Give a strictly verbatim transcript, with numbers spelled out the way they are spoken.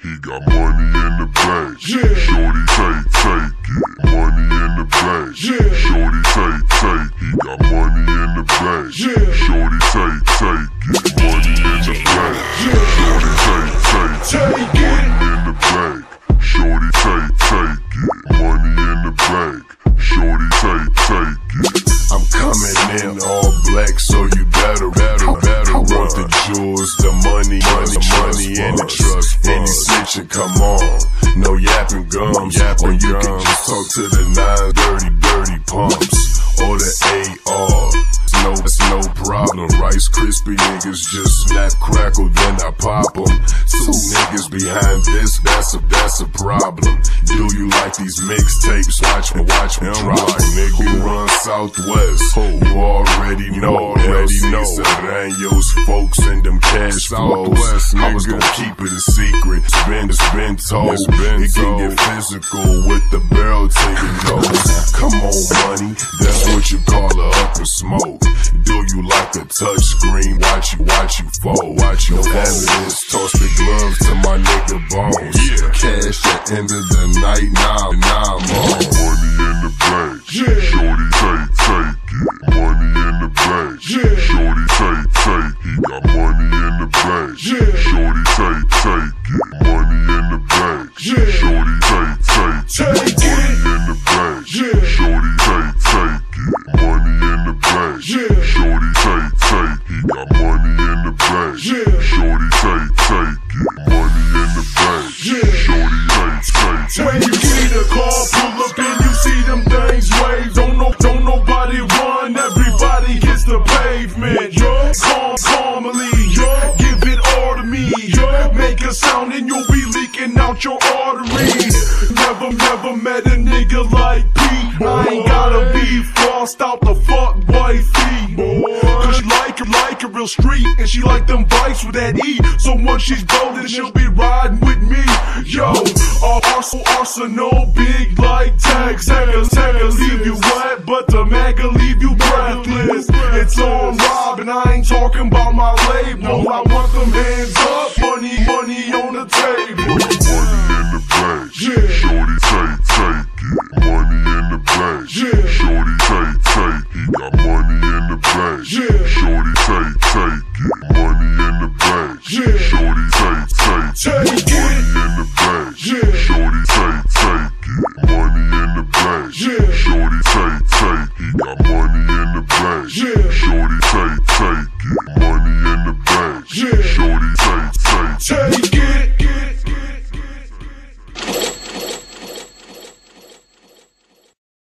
He got money in the bag. Yeah. Shorty take, take it. Money in the bag. Yeah. Shorty take, take. He got money in the bag. Yeah. Shorty take, take it. Money in the bag. Yeah. Shorty take, take, take it. Money in the bag. Shorty take, take it. Money in the bag. Shorty take, take it. I'm coming in all black, so you better, better, better want the jewels, the money, money, money, and the trust. Any snitching, come on, no yapping gums, or you can just talk to the nine dirty, dirty pumps, or the A R. No, it's no problem. Rice Krispie niggas just snap, crackle, then I pop them. Two niggas behind this, that's a that's a problem. Do you like these mixtapes? Watch me, watch me drop. Like, nigga, who run Southwest? You already know. Already know. Serrano's folks and them cash flows. I was gonna keep it a secret. It's been, it's been told. It's been it can get physical with the barrel taking notes. Come on, money, that's what you call a up and smoke. Do you like a touch screen? Watch you, watch you fold. Watch you no evidence. Toss the gloves to my nigga Bones. Yeah. Cash at end of the night. Nah, nah, I'm on. Money in the bag. Yeah. Shorty take, take it. Money in the bag. Yeah. Shorty take, take. He got money in the bag. Yeah. Shorty take, take it. Money in the bag. Yeah. Shorty take, take, take it. Money in the bag. Yeah. Shorty take, take it. Money in the bag. Yeah. Shorty take, take, he got money in the bag. Yeah. Shorty take, take it. Money in the bag. Yeah. Shorty take, take it. When you get a car, pull up and you see them things wave. Don't no, don't nobody run, everybody gets the pavement. Yo, calm, calmly, yo, give it all to me. Yo, make a sound and you'll be leaking out your arteries. Never, never met a nigga like Pete. I ain't gotta be flossed out the fuck wifey. Cause she like her, like a real street, and she like them bikes with that E. So once she's golden, she'll be riding with me. Yo, Arsenal, Arsenal, big like tags. Tagger, tagger, leave you wet, but the magga leave you breathless. It's on Rob, and I ain't talking about my label. I want them hands up, money, money.